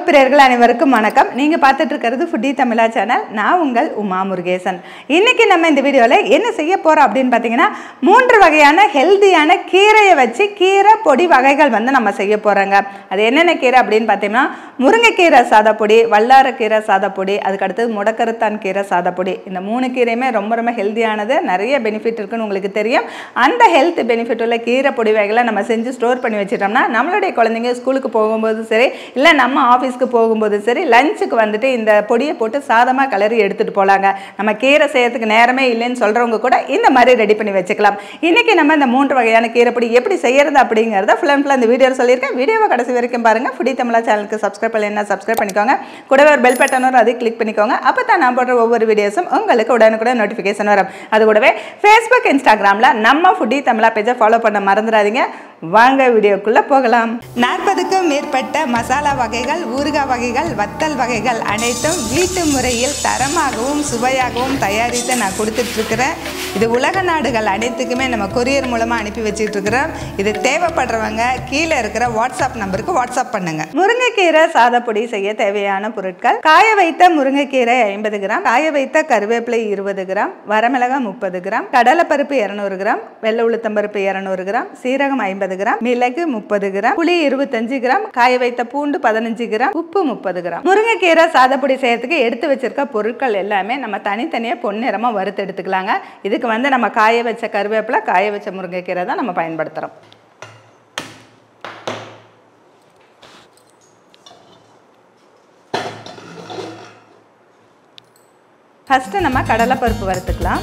பிரியர்கள் அனைவருக்கும் வணக்கம். நீங்க பார்த்துட்டு இருக்கிறது ஃபுட்டி தமிழா சேனல். நான் உங்கள் உமா முருகேசன். இன்னைக்கு நம்ம இந்த வீடியோல என்ன செய்ய போறோம் அப்படின்னு பார்த்தீங்கன்னா, 3 வகையான ஹெல்தியான கீரையை வச்சு கீரை பொடி வகைகள் நம்ம செய்ய போறோங்க. அது என்னென்ன கீரை அப்படின்னு பார்த்தீங்கன்னா, முருங்கைக்கீரை சாதப்பொடி, வல்லாரக்கீரை சாதப்பொடி, அதுக்கு அடுத்து முடக்கரத்தான் கீரை சாதப்பொடி. இந்த 3 கீரையுமே ரொம்ப ரொம்ப ஹெல்தியானது, நிறைய பெனிஃபிட் இருக்குன்னு உங்களுக்கு தெரியும். அந்த ஹெல்த் பெனிஃபிட் உள்ள கீரை பொடி வகைகளை நம்ம செஞ்சு ஸ்டோர் பண்ணி வச்சிட்டோம்னா, நம்மளுடைய குழந்தைங்க ஸ்கூலுக்கு போகும்போது சரி, இல்லை நம்ம ஆஃபீஸ்க்கு போகும்போது சரி, லஞ்சுக்கு வந்துட்டு இந்த பொடியை போட்டு சாதமாக கலரி எடுத்துகிட்டு போகலாங்க. நம்ம கீரை செய்யறதுக்கு நேரமே இல்லைன்னு சொல்கிறவங்க கூட இந்த மாதிரி ரெடி பண்ணி வச்சுக்கலாம். இன்றைக்கி நம்ம இந்த 3 வகையான கீரை பொடி எப்படி செய்யறது அப்படிங்கிறத ஃபுல் அண்ட் ஃபுல் இந்த வீடியோவில் சொல்லியிருக்கேன். வீடியோவை கடைசி வரைக்கும் பாருங்கள். ஃபுட்டி தமிழா சேனலுக்கு சப்ஸ்கிரைப் பண்ணலைன்னா சப்ஸ்கிரைப் பண்ணிக்கோங்க. கூடவே ஒரு பெல் பட்டன் வரும், அதை கிளிக் பண்ணிக்கோங்க. அப்போ தான் நான் போடுற ஒவ்வொரு வீடியோஸும் உங்களுக்கு உடனுக்குடன் நோட்டிஃபிகேஷன் வரும். அது கூடவே ஃபேஸ்புக், இன்ஸ்டாகிராமில் நம்ம ஃபுட்டி தமிழா பேஜை ஃபாலோ பண்ண மறந்துடாதீங்க. வாங்க வீடியோக்குள்ளே போகலாம். 40க்கும் மேற்பட்ட மசாலா வகைகள், ஊறுகாய் வகைகள், வத்தல் வகைகள் அனைத்தும் வீட்டு முறையில் தரமாகவும் சுவையாகவும் தயாரித்து நான் கொடுத்துட்ருக்கிறேன். இது உலக நாடுகள் அனைத்துக்குமே நம்ம கொரியர் மூலமாக அனுப்பி வச்சுட்ருக்கிறோம். இது தேவைப்படுறவங்க கீழே இருக்கிற வாட்ஸ்அப் நம்பருக்கு வாட்ஸ்அப் பண்ணுங்க. முருங்கைக்கீரை சாதப்பொடி செய்ய தேவையான பொருட்கள்: காய வைத்த முருங்கைக்கீரை 50 கிராம், காய வைத்த கருவேப்பிலை 20 கிராம், வரமிளகாய் 30 கிராம், கடலைப்பருப்பு 200 கிராம், வெள்ளை உளுத்தம்பருப்பு 200 கிராம், சீரகம் 50 கிராம், மிளகு 30 கிராம், புளி 25 கிராம், காய வைத்த பூண்டு 15 கிராம், உப்பு 30 கிராம். முருங்கைக்கீரை சாதப்பொடி செய்யறதுக்கு எடுத்து வச்சிருக்க பொருட்கள் எல்லாமே நம்ம தனித்தனியாக பொன்னிறமா வறுத்து எடுத்துக்கலாங்க. இதுக்கு நம்ம காய வச்ச கருவேப்பிலை, காய வச்ச முருங்கைக்கீரை தான் நம்ம பயன்படுத்துறோம். ஃபர்ஸ்ட் நம்ம கடலைப்பருப்பு வறுத்துக்கலாம்.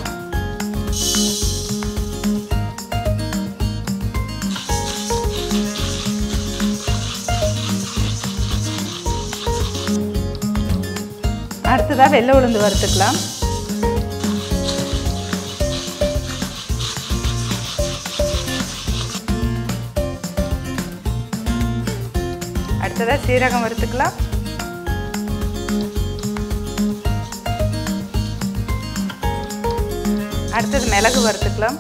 அடுத்ததாக வெள்ளை உளுந்து வறுத்துக்கலாம். அடுத்ததாக சீரகம் வறுத்துக்கலாம். அடுத்தது மிளகு வறுத்துக்கலாம்.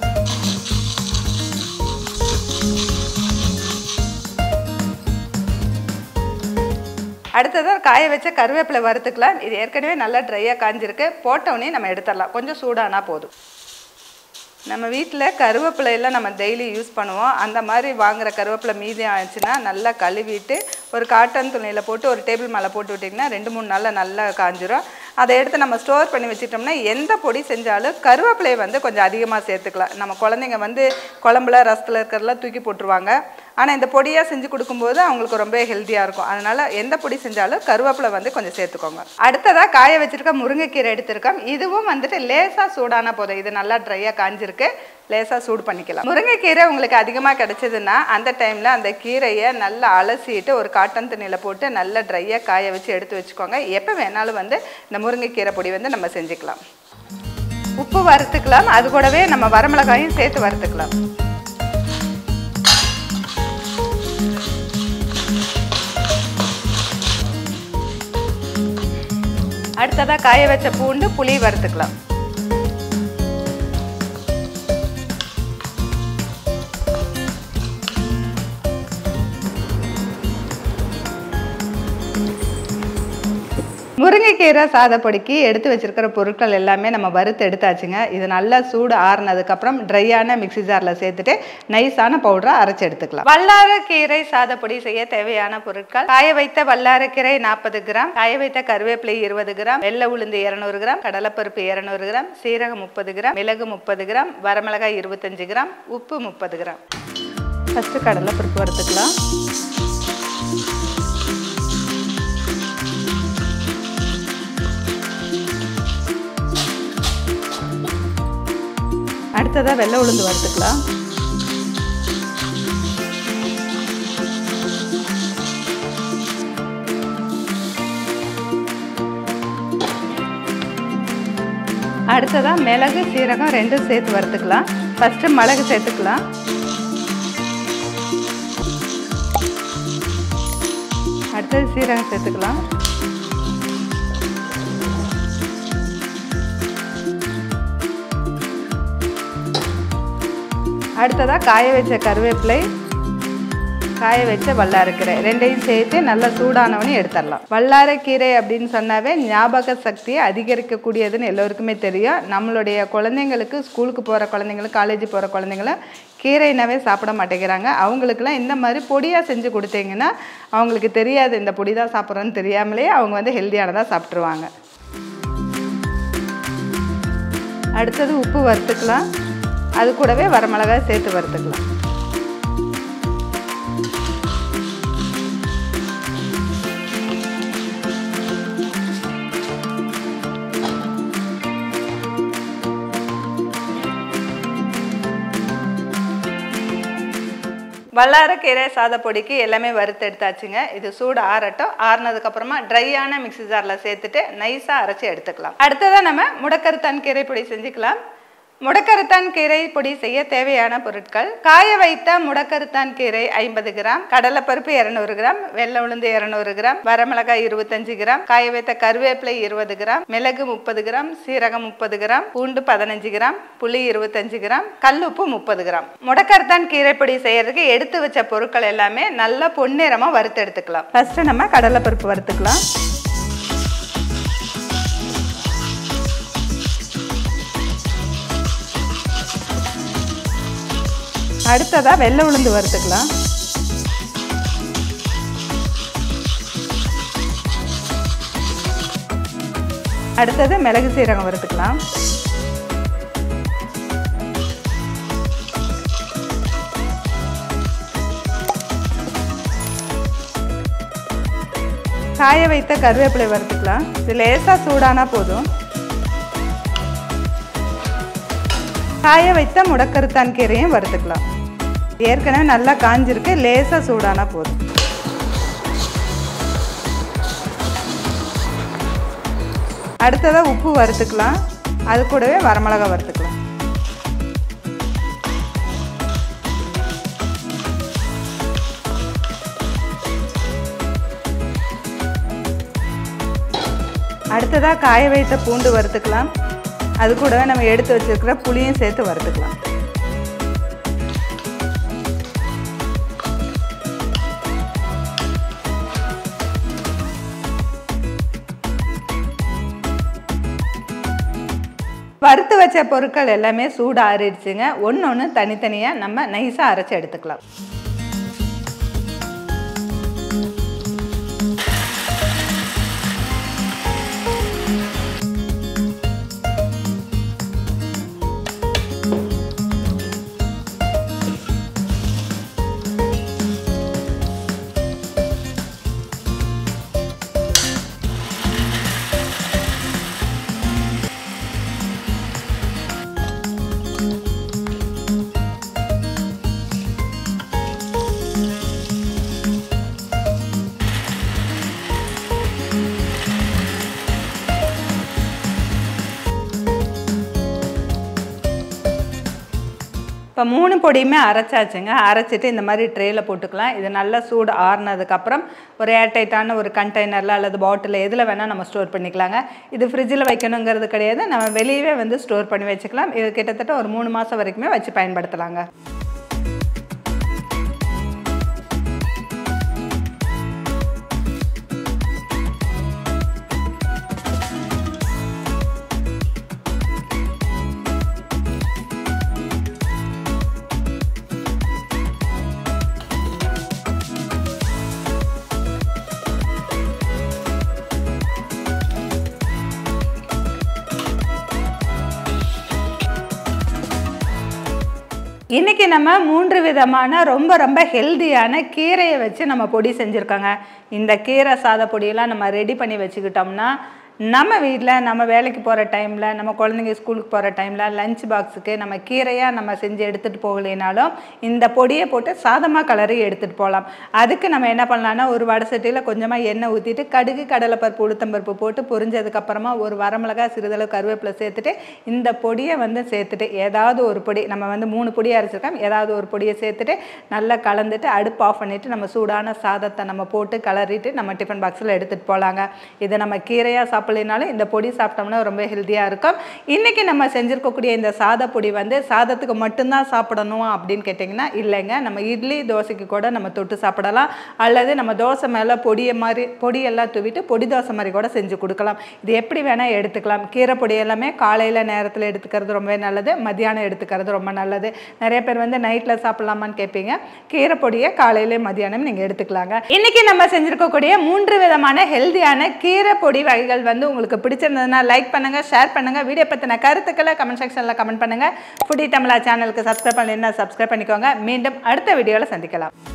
அடுத்ததாக காய வச்ச கருவேப்பிலை வறுத்துக்கலாம். இது ஏற்கனவே நல்லா ட்ரையாக காஞ்சிருக்கு. போட்டவுடனே நம்ம எடுத்துடலாம். கொஞ்சம் சூடானா போதும். நம்ம வீட்டில் கருவேப்பிலையெல்லாம் நம்ம டெய்லி யூஸ் பண்ணுவோம். அந்த மாதிரி வாங்குகிற கருவேப்பிலை மீதி ஆச்சுன்னா நல்லா கழுவிட்டு ஒரு காட்டன் துணியில் போட்டு ஒரு டேபிள் மேலே போட்டு விட்டிங்கன்னா 2-3 நாளில் நல்லா காஞ்சிரும். அதை எடுத்து நம்ம ஸ்டோர் பண்ணி வச்சிட்டோம்னா எந்த பொடி செஞ்சாலும் கருவேப்பிலையை கொஞ்சம் அதிகமாக சேர்த்துக்கலாம். நம்ம குழந்தைங்க குழம்புல ரசத்தில் இருக்கிறதெல்லாம் தூக்கி போட்டுருவாங்க. ஆனால் இந்த பொடியாக செஞ்சு கொடுக்கும்போது அவங்களுக்கு ரொம்ப ஹெல்த்தியாக இருக்கும். அதனால் எந்த பொடி செஞ்சாலும் கருவேப்பிலை கொஞ்சம் சேர்த்துக்கோங்க. அடுத்ததாக காய வச்சுருக்க முருங்கைக்கீரை எடுத்துருக்கோம். இதுவும் லேசாக சூடான போதும். இது நல்லா ட்ரையாக காஞ்சிருக்கு. லேசாக சூடு பண்ணிக்கலாம். முருங்கைக்கீரை உங்களுக்கு அதிகமாக கிடைச்சதுன்னா அந்த டைமில் அந்த கீரையை நல்லா அலசிட்டு ஒரு காட்டன் துணியில் போட்டு நல்லா ட்ரையாக காய வச்சு எடுத்து வச்சுக்கோங்க. எப்போ வேணாலும் இந்த முருங்கைக்கீரை பொடி நம்ம செஞ்சுக்கலாம். உப்பு வறுத்துக்கலாம். அது கூடவே நம்ம வரமிளகாயும் சேர்த்து வறுத்துக்கலாம். அடுத்ததாக காய வச்ச பூண்டு, புளி வறுத்துக்கலாம். முருங்கைக்கீரை சாதப்பொடிக்கு எடுத்து வச்சிருக்கிற பொருட்கள் எல்லாமே நம்ம வறுத்து எடுத்தாச்சுங்க. இது நல்லா சூடு ஆறுனதுக்கப்புறம் ட்ரையான மிக்சி ஜாரில் சேர்த்துட்டு நைஸான பவுடரை அரைச்சி எடுத்துக்கலாம். வல்லாரக்கீரை சாதப்பொடி செய்ய தேவையான பொருட்கள்: காய வைத்த வல்லாரக்கீரை 40 கிராம், காய வைத்த கருவேப்பிலை 20 கிராம், வெள்ளை உளுந்து 200 கிராம், கடலைப்பருப்பு 200 கிராம், சீரகம் 30 கிராம், மிளகு 30 கிராம், வரமிளகாய் 25 கிராம், உப்பு 30 கிராம். ஃபஸ்ட்டு கடலைப்பருப்பு வறுத்துக்கலாம். அடுத்ததாக வெள்ளை உளுந்து வறுத்துக்கலாம். அடுத்ததாக மிளகு, சீரகம் 2 சேர்த்து வறுத்துக்கலாம். ஃபஸ்ட்டு மிளகு சேர்த்துக்கலாம். அடுத்தது சீரகம் சேர்த்துக்கலாம். அடுத்ததாக காய வச்ச கருவேப்பிலை, காய வச்ச வல்லாரக்கீரை ரெண்டையும் சேர்த்து நல்லா சூடானவனே எடுத்துடலாம். வல்லாரக்கீரை அப்படின்னு சொன்னாவே ஞாபக சக்தியை அதிகரிக்கக்கூடியதுன்னு எல்லோருக்குமே தெரியும். நம்மளுடைய குழந்தைங்களுக்கு, ஸ்கூலுக்கு போகிற குழந்தைங்களும் காலேஜ் போகிற குழந்தைங்களும் கீரைனாவே சாப்பிட மாட்டேங்கிறாங்க. அவங்களுக்குலாம் இந்த மாதிரி பொடியாக செஞ்சு கொடுத்தீங்கன்னா அவங்களுக்கு தெரியாது இந்த பொடி தான் சாப்பிட்றோன்னு தெரியாமலே அவங்க வந்து ஹெல்த்தியானதாக சாப்பிட்ருவாங்க. அடுத்தது உப்பு வறுத்துக்கலாம். அது கூடவே வரமிளகாய் சேர்த்து வறுத்துக்கலாம். வல்லாரக்கீரை சாதப்பொடிக்கு எல்லாமே வறுத்து எடுத்தாச்சுங்க. இது சூடு ஆறட்டும். ஆறுனதுக்கப்புறமா ட்ரையான மிக்ஸி ஜாரில் சேர்த்துட்டு நைஸாக அரைச்சி எடுத்துக்கலாம். அடுத்ததாக நம்ம முடக்கருத்தான் கீரை பொடி செஞ்சுக்கலாம். முடக்கருத்தான் கீரை பொடி செய்ய தேவையான பொருட்கள்: காய வைத்த முடக்கருத்தான் கீரை 50 கிராம், கடலைப்பருப்பு 200 கிராம், வெள்ளை உளுந்து 200 கிராம், வரமிளகாய் 25 கிராம், காய வைத்த கருவேப்பிலை 20 கிராம், மிளகு 30 கிராம், சீரகம் 30 கிராம், பூண்டு 15 கிராம், புளி 25 கிராம், கல்லுப்பு 30 கிராம். முடக்கருத்தான் கீரை பொடி செய்யறதுக்கு எடுத்து வச்ச பொருட்கள் எல்லாமே நல்லா பொன்னிறமா வறுத்து எடுத்துக்கலாம். ஃபர்ஸ்ட் நம்ம கடலைப்பருப்பு வறுத்துக்கலாம். அடுத்ததாக வெள்ளை உளுந்து வறுத்துக்கலாம். அடுத்தது மிளகு சீரகம் வறுத்துக்கலாம். காய வைத்த கருவேப்பிலை வறுத்துக்கலாம். இது லேசாக சூடானா போதும். காய வைத்த முடக்கருத்தான் கீரையும் வறுத்துக்கலாம். ஏற்கனவே நல்லா காஞ்சிருக்கு, லேசாக சூடானா போதும். அடுத்ததாக உப்பு வறுத்துக்கலாம். அது கூடவே வரமிளகாய் வறுத்துக்கலாம். அடுத்ததாக காய வைத்த பூண்டு வறுத்துக்கலாம். அது கூடவே நம்ம எடுத்து வச்சிருக்கிற புளியும் சேர்த்து வறுத்துக்கலாம். வறுத்து வச்ச பொருட்கள் எல்லாமே சூடு ஆறிடுச்சுங்க. ஒன்று தனித்தனியாக நம்ம நைஸாக அரைச்சி எடுத்துக்கலாம். இப்போ 3 பொடியுமே அரைச்சாச்சுங்க. அரைச்சிட்டு இந்த மாதிரி ட்ரேயில் போட்டுக்கலாம். இது நல்லா சூடு ஆறுனதுக்கப்புறம் ஒரு ஏர்டைட்டான ஒரு கண்டெய்னரில் அல்லது பாட்டிலில் எதில் வேணால் நம்ம ஸ்டோர் பண்ணிக்கலாங்க. இது ஃப்ரிட்ஜில் வைக்கணுங்கிறது கிடையாது. நம்ம வெளியவே வந்து ஸ்டோர் பண்ணி வச்சுக்கலாம். இது கிட்டத்தட்ட ஒரு 3 மாதம் வரைக்குமே வச்சு பயன்படுத்தலாங்க. இன்றைக்கி நம்ம 3 விதமான ரொம்ப ஹெல்தியான கீரையை வச்சு நம்ம பொடி செஞ்சுருக்கோங்க. இந்த கீரை சாத பொடியெல்லாம் நம்ம ரெடி பண்ணி வச்சுக்கிட்டோம்னா நம்ம வீட்டில் நம்ம வேலைக்கு போகிற டைமில், நம்ம குழந்தைங்க ஸ்கூலுக்கு போகிற டைமில் லஞ்ச் பாக்ஸுக்கு நம்ம கீரையாக நம்ம செஞ்சு எடுத்துகிட்டு போகலைனாலும் இந்த பொடியை போட்டு சாதமாக கலரி எடுத்துகிட்டு போகலாம். அதுக்கு நம்ம என்ன பண்ணலான்னா, ஒரு வடை சட்டியில் கொஞ்சமாக எண்ணெய் ஊற்றிட்டு கடுகு, கடலைப்பருப்பு, உளுத்தம்பருப்பு போட்டு பொரிஞ்சதுக்கப்புறமா ஒரு வரமிளகாய், சிறிதளவு கருவேப்பிலை சேர்த்துட்டு இந்த பொடியை வந்து சேர்த்துட்டு ஏதாவது ஒரு பொடி, நம்ம வந்து 3 பொடியை அரைச்சிருக்கோம், ஏதாவது ஒரு பொடியை சேர்த்துட்டு நல்லா கலந்துட்டு அடுப்பு ஆஃப் பண்ணிவிட்டு நம்ம சூடான சாதத்தை நம்ம போட்டு கலரிட்டு நம்ம டிஃபன் பாக்ஸில் எடுத்துகிட்டு போகலாங்க. இதை நம்ம கீரையாக சாப்பிடலைனாலும் இந்த பொடி சாப்பிட்டோம்னா ரொம்ப ஹெல்த்தியாக இருக்கும். இன்றைக்கி நம்ம செஞ்சுருக்கக்கூடிய இந்த சாதப்பொடி வந்து சாதத்துக்கு மட்டும்தான் சாப்பிடணும் அப்படின்னு கேட்டிங்கன்னா இல்லைங்க. நம்ம இட்லி தோசைக்கு கூட நம்ம தொட்டு சாப்பிடலாம். அல்லது நம்ம தோசை மேலே பொடியெல்லாம் தூவிட்டு பொடி தோசை மாதிரி கூட செஞ்சு கொடுக்கலாம். இது எப்படி வேணால் எடுத்துக்கலாம். கீரை பொடி எல்லாமே காலையில் நேரத்தில் எடுத்துக்கிறது ரொம்பவே நல்லது, மத்தியானம் எடுத்துக்கிறது ரொம்ப நல்லது. நிறைய பேர் வந்து நைட்டில் சாப்பிட்லாமான்னு கேட்பீங்க. கீரை பொடியை காலையிலே மத்தியானம் நீங்கள் எடுத்துக்கலாங்க. இன்றைக்கி நம்ம செஞ்சுருக்கக்கூடிய 3 விதமான ஹெல்தியான கீரை பொடி வகைகள் வந்து உங்களுக்கு பிடிச்சிருந்ததுன்னா லைக் பண்ணுங்கள், ஷேர் பண்ணுங்கள். வீடியோ பற்றின கருத்துக்களை கமெண்ட் செக்ஷனில் கமெண்ட் பண்ணுங்கள். ஃபுட்டி தமிழா சேனலுக்கு சப்ஸ்கிரைப் பண்ணலைன்னா சப்ஸ்கிரைப் பண்ணிக்கோங்க. மீண்டும் அடுத்த வீடியோவில் சந்திக்கலாம்.